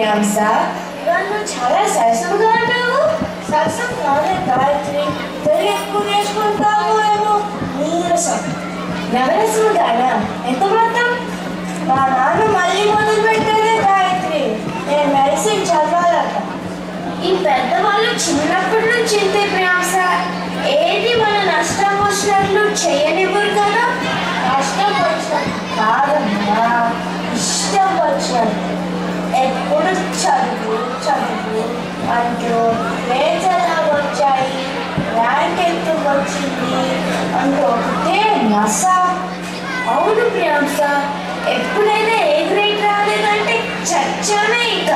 ప్రియాంశ, నన్ను చాలా సరసంగా అంటావు. సరసం కాదే గాయత్రి, తెలుగు ఎక్కువ నేర్చుకుంటావు ఏమో. నీరసం నవరసం గానా? ఎంత మాత్రం? మా నాన్న మళ్ళీ మొదలు పెట్టేదే గాయత్రి, నేను మెడిసిన్ చదవాలట. ఈ పెద్దవాళ్ళు చిన్నప్పటి నుంచి ఇంతే ప్రియాంశ. ఏది మన నష్టం వచ్చినట్లు చేయనివ్వరు కదా. కష్టం వచ్చినట్టు కాదమ్మా, ఇష్టం వచ్చినట్టు. ఎప్పుడు చదువు చదువు అంటూ గ్రేడ్స్ ఎలా వచ్చాయి, ర్యాంక్ ఎందుకు వచ్చింది అంటూ ఒకటే నస. అవును ప్రియాంశ, ఎప్పుడైనా ఏ గ్రేడ్ రాలేదంటే చచ్చానే. ఇక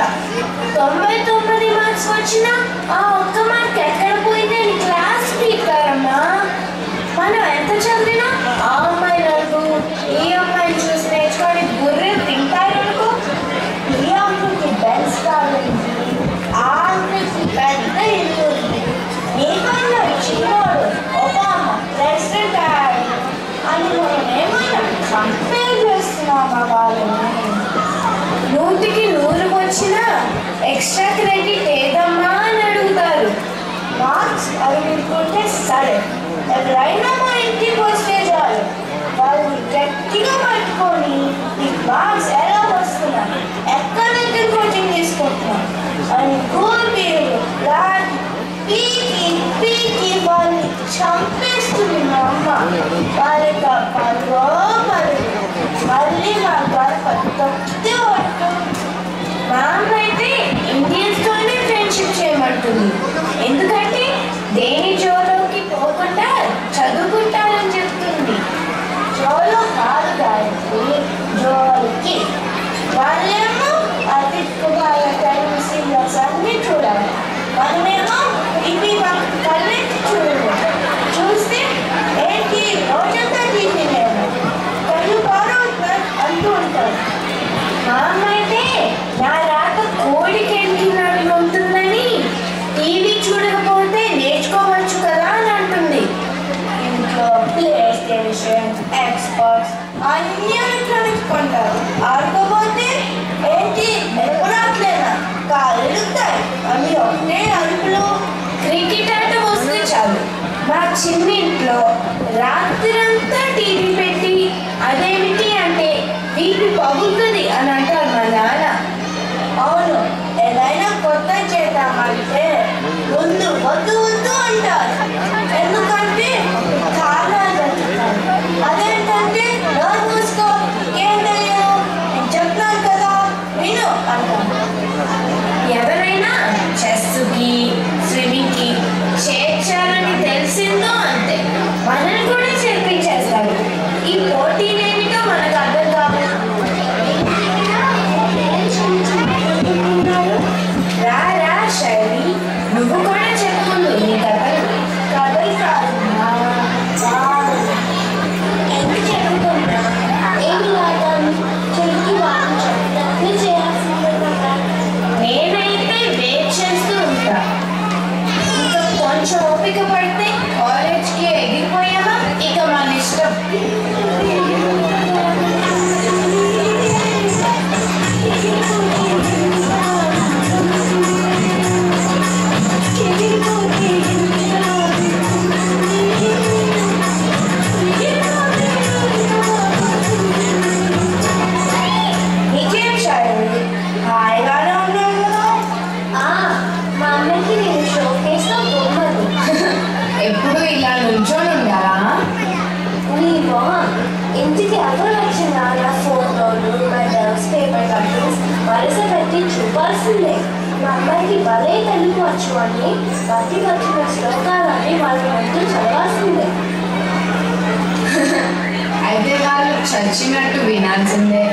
99 మార్క్స్ వచ్చినా ఆ ఒక్క మార్క్ ఎక్కడ పోయింది అని క్లాస్ పీకారమ్మా. మనం ఎంత చదివినా ఆ అమ్మాయి నాకు ఈ అమ్మాయిని చూసి నేర్చుకొని బుర్రె తింటారనుకో. ఈ అంకుల్కి బెన్స్ కావాలండి, ఆ అంకుల్కి పెద్ద ఇల్లు ఉంది, నీకన్నా చిన్నోడు ఒబామా ప్రెసిడెంట్ అయ్యాడు అని మనం ఏమైనా కంపేర్ చేస్తున్నామా వాళ్ళని? 100కి 100 వచ్చినా ఎక్స్ట్రా క్రెడిట్ ఏదమ్మా అని అడుగుతారు. మార్క్స్ అడుగుతుంటే సరే, ఎవరైనా మా ఇంటికి వస్తే చాలు వాళ్ళని గట్టిగా పట్టుకొని నీకు మార్క్స్ ఎలా వస్తున్నాయి, ఎక్కడ దగ్గర కోచింగ్ తీసుకుంటున్నాం అని గోపీలు లాగి పీకి పీకి వాళ్ళని చంపేస్తుంది మా అమ్మ. వాళ్ళకి పరుగో పరుగు, మళ్ళీ మా గడప తొక్కితే పట్టు. మా అమ్మ అయితే ఇండియన్స్తోనే ఫ్రెండ్షిప్ చేయమంటుంది. ఎందుకంటే దేని జోలోకి పోకుండా చదువుకుంటారని చెప్తుంది. జోలో కాదు గాయత్రి, జోలికి. వాళ్ళేమో అతిథిగా టైమ్ సీరియల్స్ అన్నీ చూడాలి, మనమేమో టీవీ కళ్ళెత్తి చూడాలి. చూస్తే ఏంటి రోజంతా టీవీ లేదు, కళ్ళు పారవుతారు అంటూ ఉంటారు. మా అమ్మ అయితే నా రాక కోడికి ఎండినట్లు ఉంటుందని టీవీ చూడకపోతే నేర్చుకోవచ్చు కదా అని అంటుంది. ఇంట్లో ప్లే స్టేషన్, ఎక్స్బాక్స్ అన్ని ఎలక్ట్రానిక్స్ కొంటారు. ఆడుకోపోతే ఏంటి ఎప్పుడట్లేనా కాళ్ళు ఇరుగుతాయి అని ఒకటే అరుపులు. క్రికెట్ ఆట వస్తే చాలు మా చిన్నింట్లో రాత్రంతా టీవీ పెట్టి అదేమిటి అంటే టీవీ పగులుతుంది అని అంటారు మా నాన్న. అవును, ఏదైనా కొత్త చేద్దామంటే ముందు వద్దు వద్దు అంటారు. ఎందుకంటే కారణాలు వెతుకుతారు. అదేంటంటే నోరు మూసుకో, ఏం తెలియదు, నేను చెప్తాను కదా విను అంటారు. ఎవరైనా చెస్కి స్విమ్మింగ్కి చేర్చాలని తెలిసిందో అంతే మనల్ని కూడా చేర్పించేస్తారు. ఈ పోటీలేమిటో మనకు అర్థం కాదు. రా రా శైలి, నువ్వు కూడా చెప్పుకుందు నీ కథలు. కథలు కాదు ఎందుకు చెప్పుకుంటా, ఏమి వాడతాను చెడుకి వాళ్ళు చెప్పినట్లు చేయాల్సిందే కదా. నేనైతే వెయిట్ చేస్తూ ఉంటా. ఇంకా కొంచెం ఓపిక పడితే కాలేజ్కి ఎగిరిపోయామా ఇక మన ఇష్టం. నీకేం చదువు హాయిగానే ఉన్నావు కదా. మా అమ్మకి నేను షో కేసులో బొమ్మలు ఎప్పుడు ఇలా నుంచొని ఉండాలా? నీవో ఇంటికి ఎవరు వచ్చినా నా ఫోటోలు, మెడల్స్, పేపర్ కటింగ్స్ వరుస పెట్టి చూపాల్సిందే. మా అమ్మాయికి భలే తెలుగు వచ్చు అని బట్టి వచ్చిన శ్లోకాలని వాళ్ళ ముందు చదవాల్సిందే. అయితే వాళ్ళు చచ్చినట్టు వినాల్సిందే.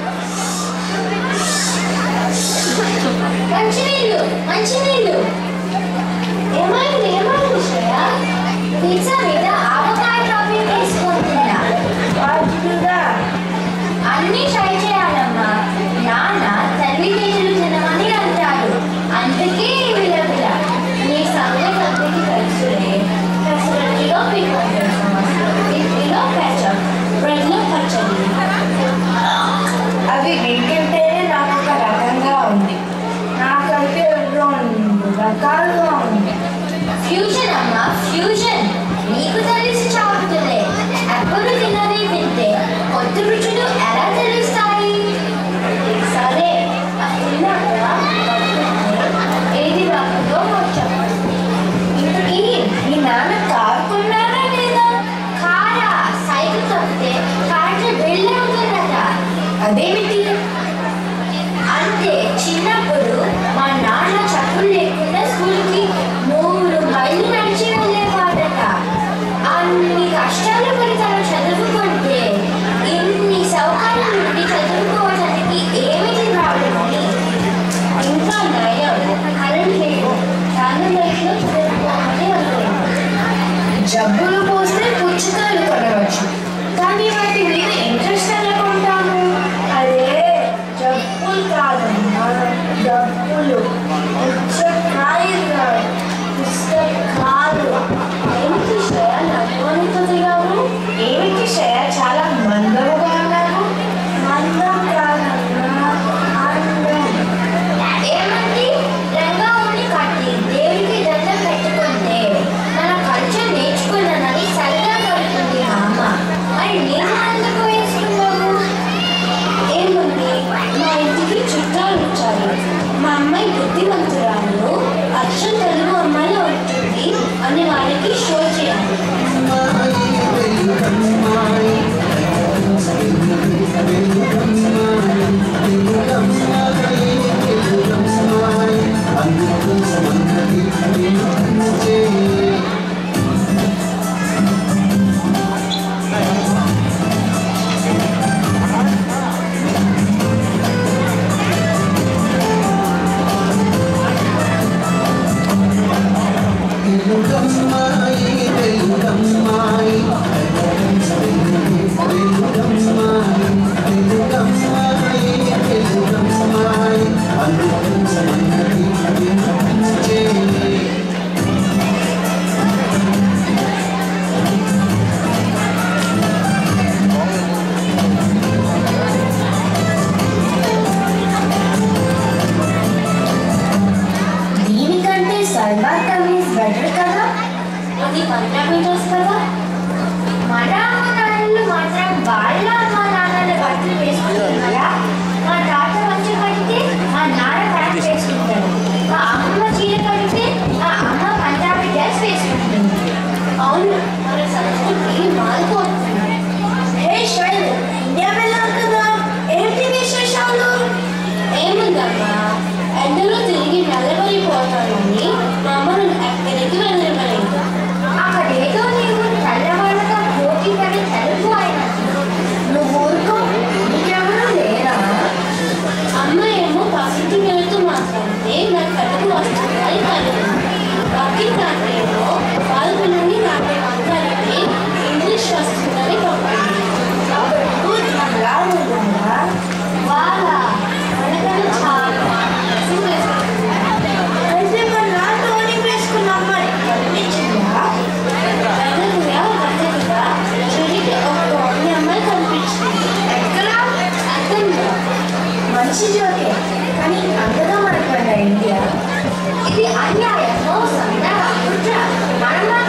మంచినీళ్ళు మంచినీళ్ళు. ఏమైంది ఏమైంది శ్రేయ? పిజ్జా మీద ఆవకాయ టాపింగ్ తీసుకుంటున్నా. వాటిగా అన్నీ ట్రై చేయాలమ్మా. నాన్న తల్లిదండ్రులు తినమని అంటారు, అందుకే విలవిల. నీ సంగతి అందరికీ తెలుసులే. పెసరట్లో పిక్కలు, ఇడ్లీలో ketchup, బ్రెడ్లో పచ్చడి. అవి వింటుంటేనే నాకు ఒక రకంగా ఉంది. రకరకాలుగా ఉంది. ఫ్యూజన్ అమ్మా, ఫ్యూజన్. నీకు తెలిసి చావుతుందే. ఎప్పుడు తిన్నది తింటే కొత్త రుచులు ఎలా తెలుస్తాయి? సరే, ఏది బాగుందో చెప్పండి. ఇంతకీ మీ నాన్న కారు కొన్నారా లేదా? కారా? సైకిల్ తప్పితే కారుకి బిల్లు అవుతుందట. అదేమిటి? అంటే చిన్నప్పుడు మా నాన్న చదువు లేకుండా స్కూల్కి 3 మైళ్ళు నడిచి వెళ్ళేవాడట. అన్ని కష్టాలు పడి తను చదువుకుంటే ఇన్ని సౌకర్యాల నుండి చదువుకోవడానికి ఏమిటి రావడమని. ఇంకా నయం కరెంట్ లేదు, దానిలో చదువుకోమని అనుకున్నాను. జబ్బులు పోస్తే పుచ్చకాయలు కొనవచ్చు, కానీ వాటి మీద ఇంట్రెస్ట్ ఎలా కొంటాము? అదే జబ్బులు కాదమ్మా, డబ్బులు. పుచ్చకాయలు కాదు, పుస్తకాలు. ఏమిటి శ్రేయ నవ్వునిపోతున్నావు? ఏమిటి శ్రేయ చాలా మందముగా ఉన్నారు? అందం కాదమ్మా, అందం. ఏమండి? రంగా ఉండి కట్టి దేవుడికి దండం పెట్టుకుంటే మన కల్చర్ నేర్చుకున్నానని సరదా పడుతుంది మా అమ్మ. మరి నేను ఎందుకు వేసుకున్నాము? ఏముంది, మా ఇంటికి చుట్టాలు వచ్చారు. మా అమ్మాయి బుద్ధిమంతురాలు, అచ్చం తెలుగు అమ్మాయిలో ఉంటుంది అని వారికి షో చేయాలి. దీనికంటే సల్వార్ కమీజ్ బెటర్ కదా? అది పంజాబీ డ్రెస్ కదా. మన అమ్మ నాన్నలు మాత్రం వాళ్ళ అమ్మ నాన్నల బట్టలు వేసుకుంటున్నారా? మా తాత మంచి కడితే మా నాన్న ప్యాంట్ వేసుకుంటారు. మా అమ్మ చీర కడితే మా అమ్మ పంజాబీ డ్రెస్ వేసుకుంటుంది. అవును, మన సంస్కృతి మారిపోతుంది. హే శ్రేయ, ఇండియా వెళ్ళాం కదా, ఏంటి విశేషాలు? ఏముందమ్మా, ఎండలో తిరిగి నల్లబడిపోతానని మా అమ్మ నన్ను ఎక్కడికి వెళ్ళలేదు. అక్కడేదో నీవు తెల్లవాళ్ళగా పోటీ పడి తెలుగు అయినట్టు. నువ్వు ఊరుకో, నీకెవరూ లేరా? అమ్మ ఏమో పసిటి వెళుతూ మాట్లాడితే నాకు కడుపు వస్తుందని కలిగింది. పక్కింటేమో వాళ్ళ నుండి నాకు మాట్లాడితే ఇంగ్లీష్ వస్తుందని పంపింది. వాళ్ళ మనకన్నా చాలా అయితే మరి నాతోని వేసుకున్న అమ్మాయి కనిపించిందా? వెనకగా పద్ధతిగా చెడికి ఒక అమ్మాయి కనిపించింది. ఎక్కడ? అర్థంగా మంచి జోకే, కానీ అంతగా మనపడ్డా ఇండియా. ఇది అన్యాయం, మోసం, కుట్ర. మనం